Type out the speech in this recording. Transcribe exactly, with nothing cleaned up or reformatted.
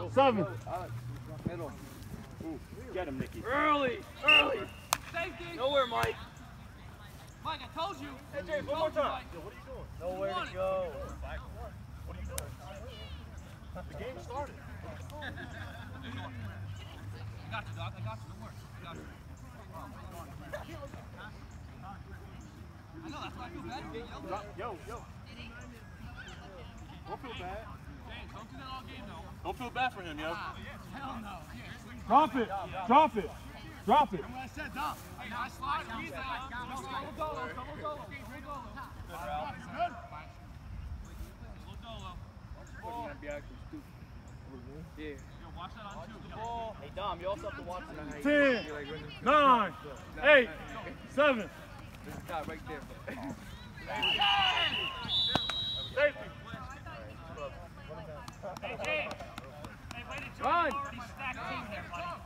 seven. Middle. Get him, Nicky. Early, early. Safety. Nowhere, Mike. Mike, I told you. Hey, James, one more time. Yo, what are you doing? Nowhere to go. What are you doing? The game started. I got you, dog. I got you. Don't worry. I got you. I know, that's why I feel bad. You get yelled at. Yo, yo. Don't feel bad. James, don't do that all game, though. Don't feel bad for him, yo. Ah, hell no. Yeah, Drop it. Drop it. Drop it. remember what I said, Dom. Hey, nice slide. He's out. Double dolo. Double dolo. Straight dolo. He's good. Little dolo. Be actually stupid. Yeah. Yo, watch that on two. The ball. Hey, Dom, you also have to watch it. Ten, nine, eight, seven. There's a guy right there. Safety. Hey, James. Hey, wait until Run. you already stacked team there, buddy.